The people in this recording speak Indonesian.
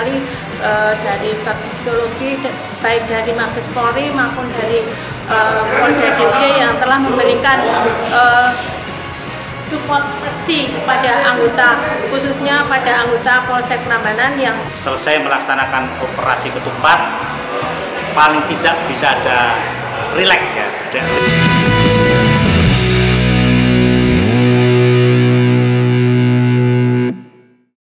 sekali dari bab psikologi, baik dari Mabes Polri maupun dari Polda DIY yang telah memberikan support kepada anggota, khususnya pada anggota Polsek Prambanan yang selesai melaksanakan operasi ketupat, paling tidak bisa ada rileks ya.